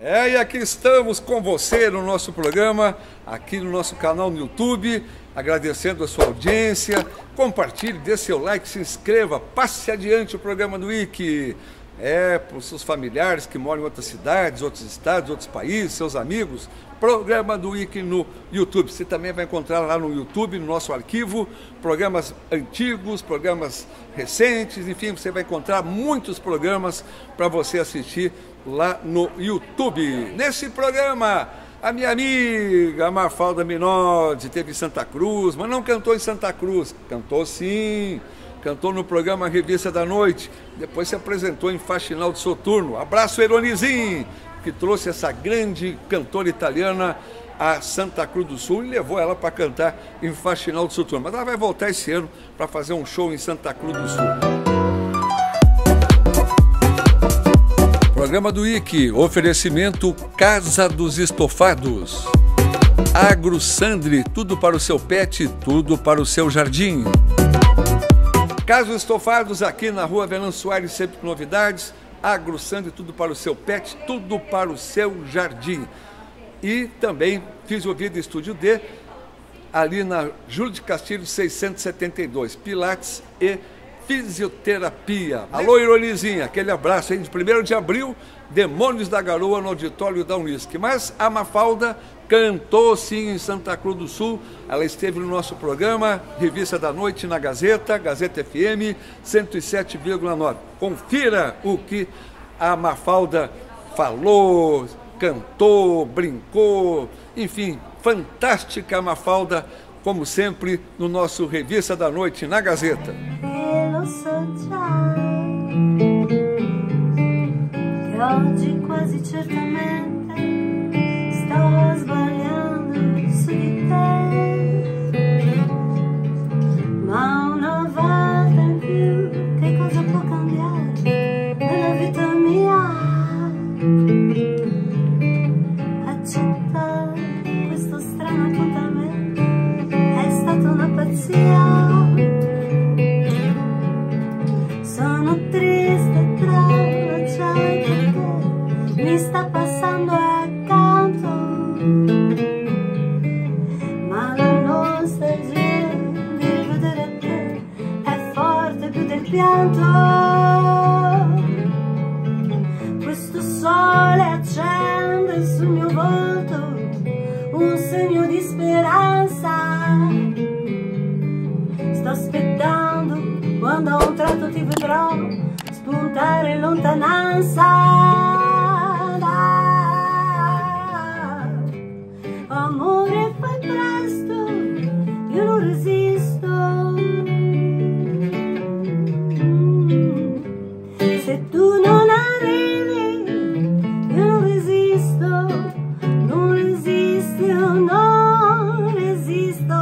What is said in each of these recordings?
E aqui estamos com você no nosso programa, aqui no nosso canal no YouTube, agradecendo a sua audiência. Compartilhe, dê seu like, se inscreva, passe adiante o programa do IC. Para os seus familiares que moram em outras cidades, outros estados, outros países, seus amigos. Programa do IC no YouTube. Você também vai encontrar lá no YouTube, no nosso arquivo, programas antigos, programas recentes, enfim, você vai encontrar muitos programas para você assistir lá no YouTube. Nesse programa, a minha amiga Mafalda Minotti esteve em Santa Cruz, mas não cantou em Santa Cruz. Cantou sim, cantou no programa Revista da Noite, depois se apresentou em Faxinal de Soturno. Abraço, Eronizinho, que trouxe essa grande cantora italiana a Santa Cruz do Sul e levou ela para cantar em Faxinal de Soturno. Mas ela vai voltar esse ano para fazer um show em Santa Cruz do Sul. Programa do IC, oferecimento Casa dos Estofados. Agro Sandri, tudo para o seu pet, tudo para o seu jardim. Casa dos Estofados, aqui na rua Venâncio Soares, sempre com novidades. Agro Sandri, tudo para o seu pet, tudo para o seu jardim. E também Fisiovida Estúdio D, ali na Júlio de Castilho 672, Pilates e Fisioterapia. Alô, Ironizinha, aquele abraço aí de 1º de abril, Demônios da Garoa no auditório da Unisc. Mas a Mafalda cantou sim em Santa Cruz do Sul, ela esteve no nosso programa, Revista da Noite na Gazeta, Gazeta FM 107,9. Confira o que a Mafalda falou, cantou, brincou, enfim, fantástica Mafalda, como sempre, no nosso Revista da Noite na Gazeta. Oggi quasi certamente sto sbagliando su di te, ma una volta in più che cosa può cambiare nella vita mia? Accettare questo strano appuntamento è stata una pazzia. Sono triste, travolgente perché mi sta passando accanto, ma la nostalgia di rivedere te è forte più del pianto. Questo sole accende sul mio volto un segno di speranza. Sto aspettando quando a un tratto ti vedrò spuntare in lontananza. Amore, fai presto, io non resisto. Se tu non arrivi, io non resisto, non resisto, io non resisto.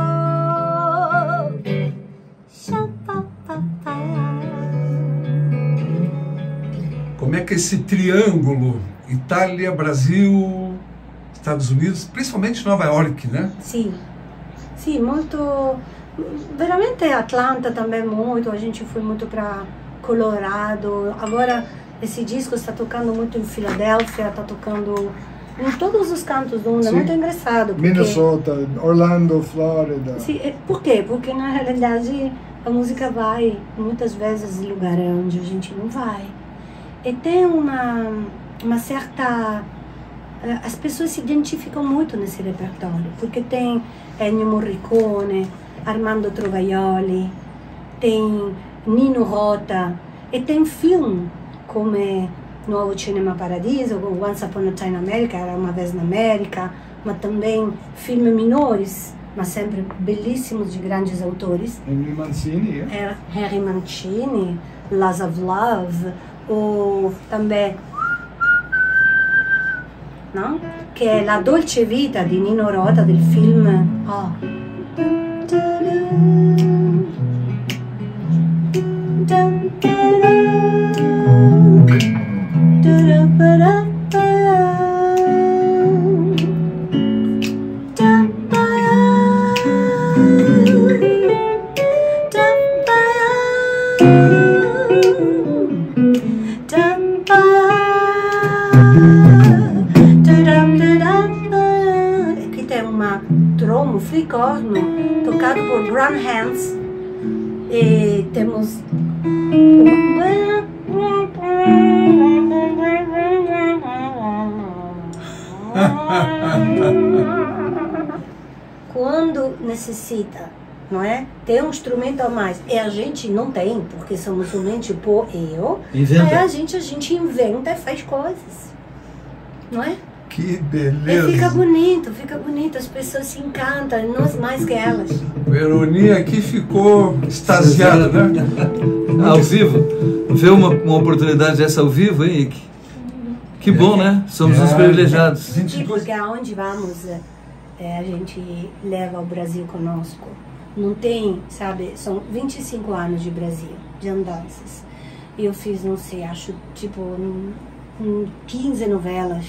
Como é que esse triângulo, Itália, Brasil, Estados Unidos, principalmente Nova York, né? Sì, sì, molto, veramente Atlanta também muito, a gente foi muito para Colorado, agora esse disco está tocando muito em Filadélfia, está tocando em todos os cantos do mundo, é muito engraçado. Porque... Minnesota, Orlando, Flórida. Sim, por quê? Porque na realidade a música vai muitas vezes em lugares onde a gente não vai. E tem uma certa... As pessoas se identificam muito nesse repertório, porque tem Ennio Morricone, Armando Trovaioli, tem Nino Rota, e tem filme como Nuovo Cinema Paradiso, Once Upon a Time in America, Era Uma Vez na América, mas também filmes menores, mas sempre belíssimos de grandes autores. Henry Mancini, Henry Mancini, Laws of Love, ou também, não? Que é La Dolce Vita di Nino Rota, del film flicorno, tocado por Graham Hands. E temos quando necessita, não é? Ter um instrumento a mais. E a gente não tem, porque somos somente por eu. Aí a gente inventa e faz coisas, não é? Que beleza! E fica bonito, as pessoas se encantam, nós mais que elas. Veroni aqui ficou extasiada, né? Ao vivo. Ver uma oportunidade dessa ao vivo, hein, Ike? Que bom, né? Somos uns privilegiados. Sim, porque aonde vamos, a gente leva o Brasil conosco. Não tem, sabe, são 25 anos de Brasil, de andanças. Eu fiz, não sei, acho, tipo, 15 novelas.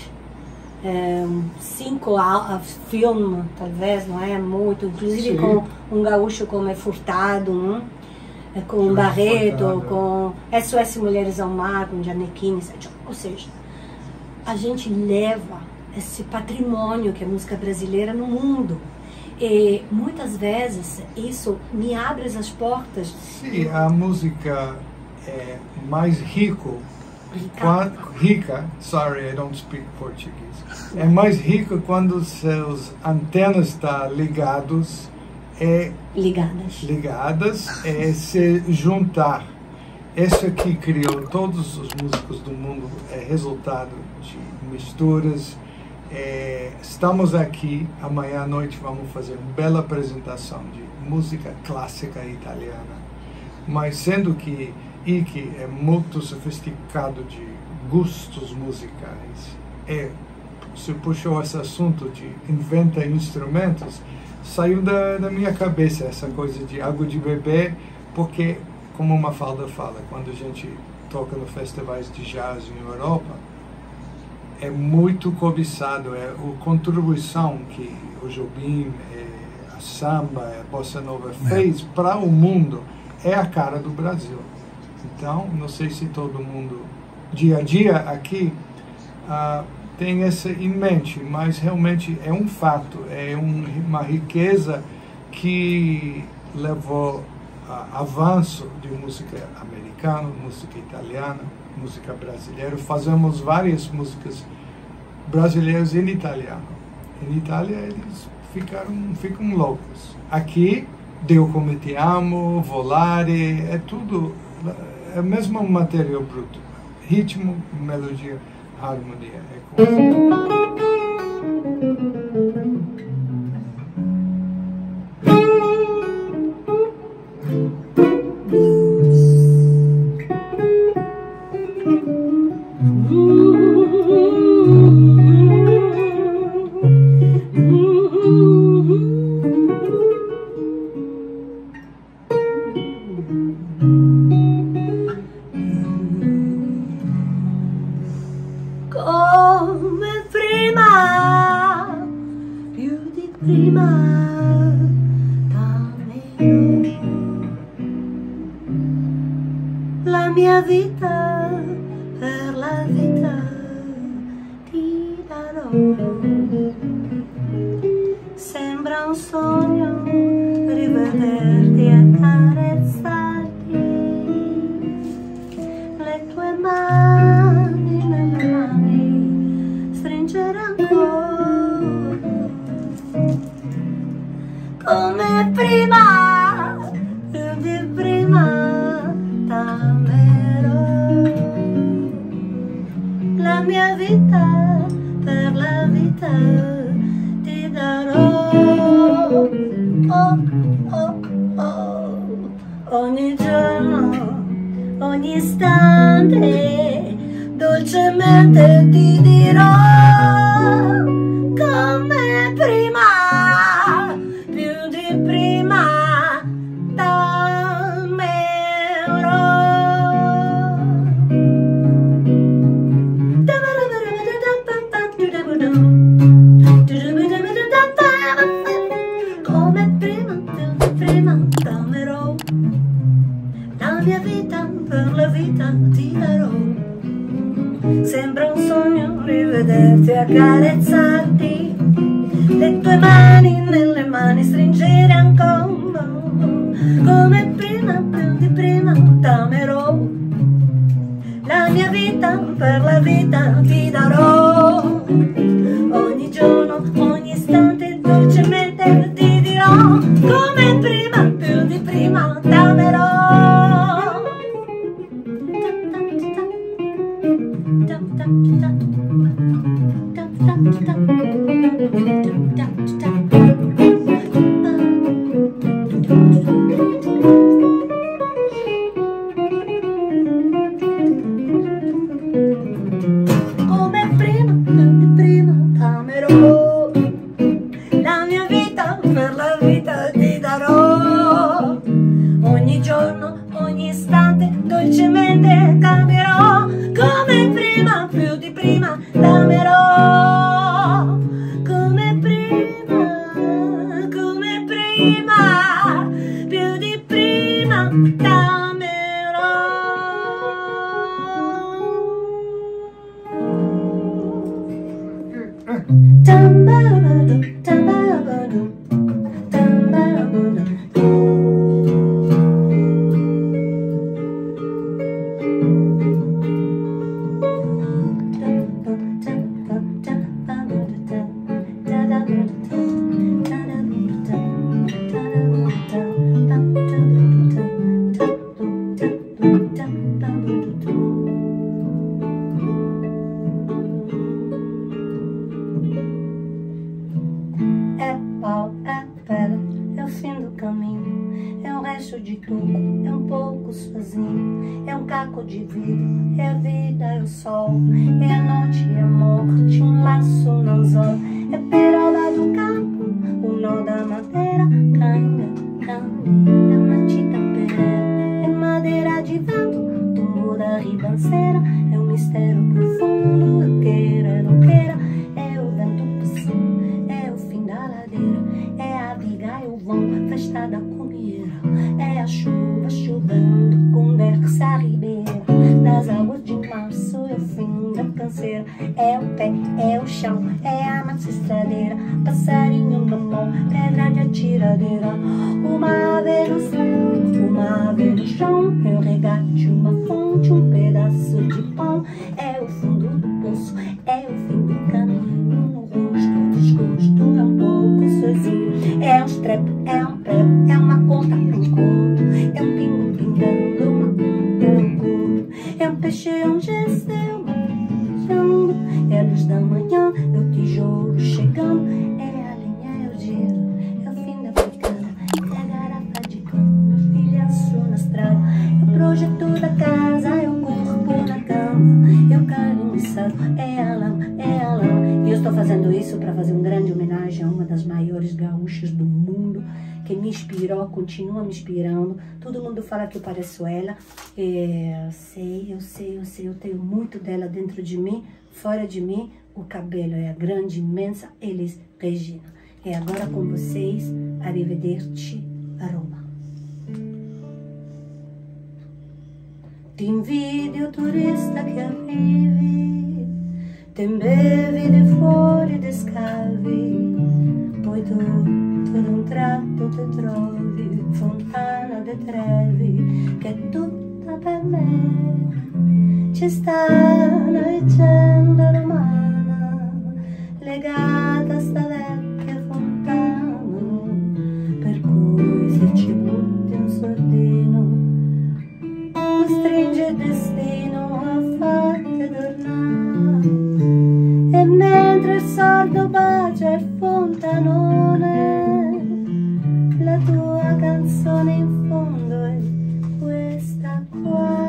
5 filmes, talvez, não é muito, inclusive sim, com um gaúcho como é Furtado, com Barreto, com SOS Mulheres ao Mar, com Janequine, ou seja, a gente leva esse patrimônio que é a música brasileira no mundo. E muitas vezes isso me abre as portas. Sim, a música é mais rica, sorry, I don't speak Portuguese. É mais rica quando seus antenas estão ligadas, se juntar. Esse aqui criou todos os músicos do mundo, é resultado de misturas. Estamos aqui, amanhã à noite vamos fazer uma bela apresentação de música clássica italiana, mas sendo que Ike é muito sofisticado de gostos musicais. Você puxou esse assunto de inventa instrumentos, saiu da minha cabeça essa coisa de água de bebê, porque, como Mafalda fala, quando a gente toca no festivais de jazz em Europa, é muito cobiçado, a contribuição que o Jobim, a samba, a bossa nova fez para o mundo, é a cara do Brasil. Então, não sei se todo mundo, dia a dia aqui, tem isso em mente, mas realmente é um fato, é uma riqueza que levou a avanço de música americana, música italiana, música brasileira. Fazemos várias músicas brasileiras em italiano. Em Itália eles ficam loucos. Aqui, Deu Come Te Amo, Volare, é tudo, é o mesmo material bruto. Ritmo, melodia, harmonia. Come prima, più di prima, dammelo. La mia vita, per la vita ti darò. Sembra un sogno rivederti e accarezzarti, le tue mani nelle mani, stringere ancora come prima, più di prima, t'amerò. La mia vita, per la vita ti darò. Oh, oh, oh. Ogni giorno, ogni istante, dolcemente ti dirò come prima, più di prima, t'amerò. Come prima, più di prima, t'amerò. La mia vita, per la vita ti darò. Sembra un sogno rivederti e accarezzarti, le tue mani nelle mani stringere ancora, come prima, più di prima t'amerò, la mia vita per la vita ti darò, ogni giorno, ogni istante dolcemente ti dirò, come prima, più di prima t'amerò. Come prima, più di prima t'amerò, la mia vita per la vita ti darò, ogni giorno, ogni istante dolcemente cambierò, come prima, più di prima t'amerò, come prima, più di prima t'amerò. Tambabadu, tambabadu, tambabadu. É pau, é pedra, é o fim do caminho, é o resto de tudo, é um pouco sozinho, é um caco de vidro, é a vida, é o sol, é a noite, é a morte, um laço no anzol, é peroba do campo, o nó da madeira, canga, canga, é matita pereira, é madeira de vento, tumor da ribanceira, é um mistério profundo, eu queira, não queira, é o vento passando, é o fim da ladeira, é a viga e o vão, festa da comieira, é a chuva chovendo, conversa a ribeira, nas águas de março é o fim da canseira, é o pé, é o chão, é a massa estradeira, passarinho no mão, pedra de atiradeira, uma ave no céu, uma ave no chão, é o regate, uma fonte, um pedaço de pão, é o fundo do poço, é o fim do caminho, no rosto, desgosto, é um pouco sozinho, é um estrepe, é um prego, é uma conta, é um conto, é um pingo pingando, uma conta, é um conto, é um peixe, é um gesto, é uma beijando, é a luz da manhã, é o tijolo chegando, é a linha, é o gelo, é o fim da picada, é a garrafa de cana, filhaço na estrada, é o projeto da casa, é o corpo na cama, é o carinho içado, é a lama, é a lama. E eu estou fazendo isso para fazer uma grande homenagem a uma das maiores gaúchas do mundo, que me inspirou, continua me inspirando. Todo mundo fala que eu pareço ela. Eu sei, eu tenho muito dela dentro de mim, fora de mim. O cabelo é a grande, imensa Elis Regina. E agora com vocês, arrivederci, Roma. Ti invidio turista che arrivi, te imbevi di fuori ed scavi, poi tu ad un tratto ti trovi, fontana de Trevi, che è tutta per me. C'è sta una leggenda romana, legata a sta vecchia fontana, per cui se ci butti un sordino, costringe il destino a farti tornare. E mentre il sordo bacia il fontanone, la tua canzone in fondo è questa qua.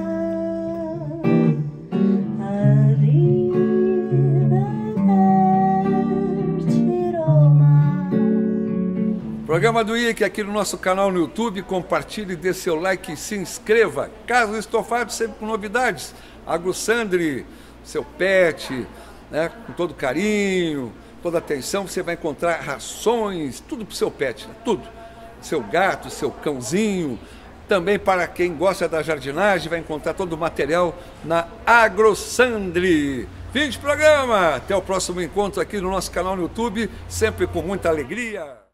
Arrivederci Roma. Programa do IEC aqui no nosso canal no YouTube. Compartilhe, dê seu like e se inscreva. Casa Estofado sempre com novidades. Agrosandri, seu pet, né, com todo carinho, toda atenção. Você vai encontrar rações, tudo para o seu pet, né, tudo. Seu gato, seu cãozinho. Também para quem gosta da jardinagem, vai encontrar todo o material na Agrosandri. Fim de programa. Até o próximo encontro aqui no nosso canal no YouTube, sempre com muita alegria.